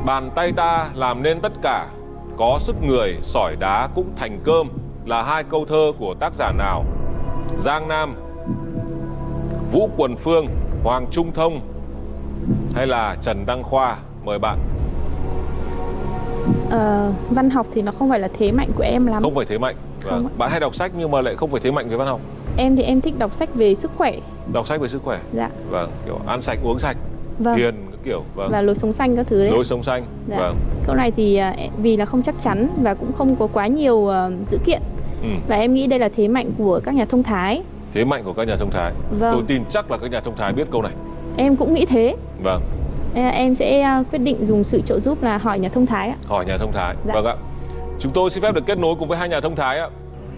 Bàn tay ta làm nên tất cả, có sức người sỏi đá cũng thành cơm là hai câu thơ của tác giả nào? Giang Nam, Vũ Quần Phương, Hoàng Trung Thông hay là Trần Đăng Khoa? Mời bạn. Văn học thì nó không phải là thế mạnh của em lắm. Không phải thế mạnh. Vâng. Bạn hay đọc sách nhưng mà lại không phải thế mạnh về văn học. Em thì em thích đọc sách về sức khỏe. Đọc sách về sức khỏe. Dạ. Vâng, kiểu ăn sạch uống sạch. Vâng. Thiền kiểu. Vâng. Và lối sống xanh các thứ đấy. Lối sống xanh. Dạ. Vâng. Câu này thì vì là không chắc chắn và cũng không có quá nhiều dữ kiện. Và em nghĩ đây là thế mạnh của các nhà thông thái. Thế mạnh của các nhà thông thái. Vâng. Tôi tin chắc là các nhà thông thái biết câu này. Em cũng nghĩ thế. Vâng. Em sẽ quyết định dùng sự trợ giúp là hỏi nhà thông thái ạ. Hỏi nhà thông thái. Dạ. Vâng ạ. Chúng tôi xin phép được kết nối cùng với hai nhà thông thái ạ.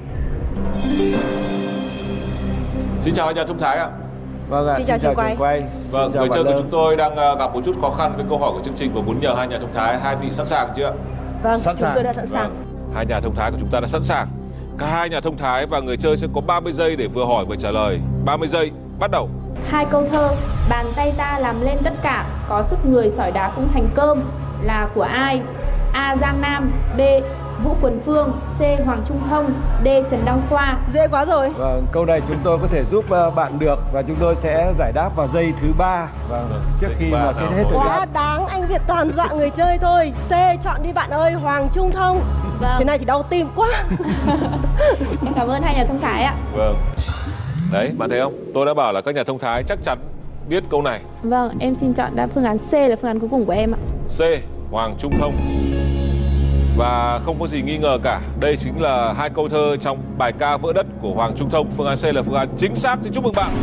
Xin chào hai nhà thông thái ạ. Vâng ạ, xin chào trường quay. Vâng, người chơi của chúng tôi đang gặp một chút khó khăn với câu hỏi của chương trình và muốn nhờ hai nhà thông thái. Hai vị sẵn sàng chưa ạ? Vâng, sẵn chúng sàng. tôi đã sẵn sàng. Vâng. Hai nhà thông thái của chúng ta đã sẵn sàng. Cả hai nhà thông thái và người chơi sẽ có 30 giây để vừa hỏi vừa trả lời. 30 giây, bắt đầu. Hai câu thơ, bàn tay ta làm lên tất cả, có sức người sỏi đá cũng thành cơm là của ai? A. Giang Nam, B. Vũ Quần Phương, C. Hoàng Trung Thông, D. Trần Đăng Khoa. Dễ quá rồi. Vâng, câu này chúng tôi có thể giúp bạn được và chúng tôi sẽ giải đáp vào giây thứ 3. Vâng, trước khi mà kết hết thời Quá gian. đáng, anh Việt toàn dọa người chơi thôi. C, chọn đi bạn ơi, Hoàng Trung Thông. Vâng. Thế này thì đau tim quá. Em cảm ơn hai nhà thông thái ạ. Vâng. Đấy, bạn thấy không? Tôi đã bảo là các nhà thông thái chắc chắn biết câu này. Vâng, em xin chọn đáp phương án C là phương án cuối cùng của em ạ. C. Hoàng Trung Thông. Và không có gì nghi ngờ cả, đây chính là hai câu thơ trong bài ca Vỡ Đất của Hoàng Trung Thông. Phương án C là phương án chính xác. Xin chúc mừng bạn.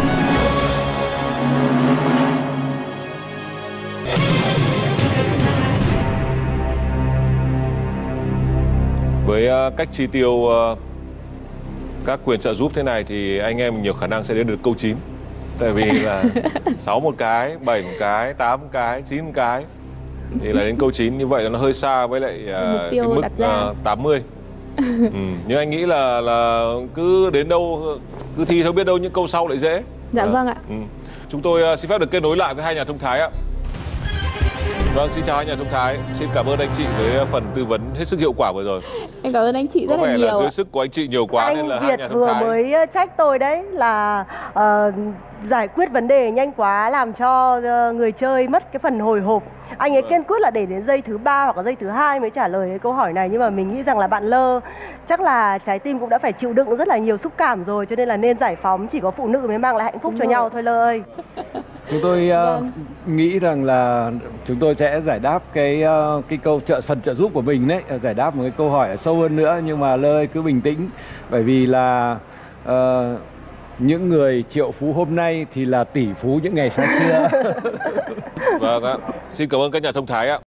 Với cách chi tiêu các quyền trợ giúp thế này thì anh em nhiều khả năng sẽ đến được câu 9. Tại vì là 6 một cái, 7 một cái, 8 một cái, 9 một cái thì là đến câu 9, như vậy là nó hơi xa với lại cái mức 80. Nhưng anh nghĩ là cứ đến đâu cứ thi thôi, biết đâu những câu sau lại dễ. Dạ vâng ạ. Chúng tôi xin phép được kết nối lại với hai nhà thông thái ạ. Vâng, xin chào hai nhà thông thái. Xin cảm ơn anh chị với phần tư vấn hết sức hiệu quả vừa rồi. Em cảm ơn anh chị rất là nhiều. Có vẻ là dưới sức của anh chị nhiều quá nên là hai nhà thông thái. Anh Việt vừa mới trách tôi đấy là giải quyết vấn đề nhanh quá làm cho người chơi mất cái phần hồi hộp. Anh ấy kiên quyết là để đến giây thứ 3 hoặc là giây thứ 2 mới trả lời cái câu hỏi này, nhưng mà mình nghĩ rằng là bạn Lơ chắc là trái tim cũng đã phải chịu đựng rất là nhiều xúc cảm rồi, cho nên là nên giải phóng, chỉ có phụ nữ mới mang lại hạnh phúc cho nhau thôi Lơ ơi. Chúng tôi nghĩ rằng là chúng tôi sẽ giải đáp cái câu phần trợ giúp của mình đấy, giải đáp một cái câu hỏi sâu hơn nữa, nhưng mà Lơ ơi cứ bình tĩnh, bởi vì là những người triệu phú hôm nay thì là tỷ phú những ngày xa xưa. Vâng ạ. Xin cảm ơn các nhà thông thái ạ.